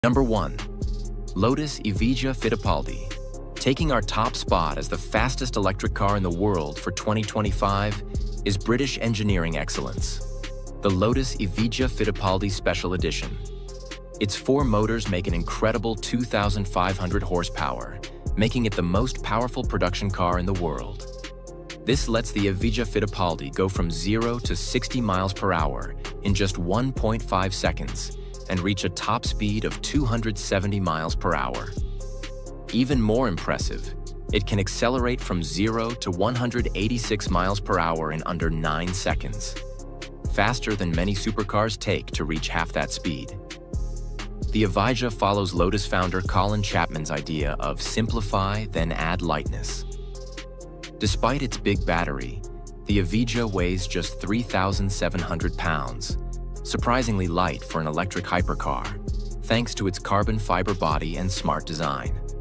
Number 1. Lotus Evija Fittipaldi. Taking our top spot as the fastest electric car in the world for 2025 is British engineering excellence. The Lotus Evija Fittipaldi Special Edition. Its 4 motors make an incredible 2,500 horsepower, making it the most powerful production car in the world. This lets the Evija Fittipaldi go from 0 to 60 miles per hour in just 1.5 seconds and reach a top speed of 270 miles per hour. Even more impressive, it can accelerate from 0 to 186 miles per hour in under 9 seconds, faster than many supercars take to reach half that speed. The Evija follows Lotus founder Colin Chapman's idea of simplify, then add lightness. Despite its big battery, the Evija weighs just 3,700 pounds, surprisingly light for an electric hypercar, thanks to its carbon fiber body and smart design.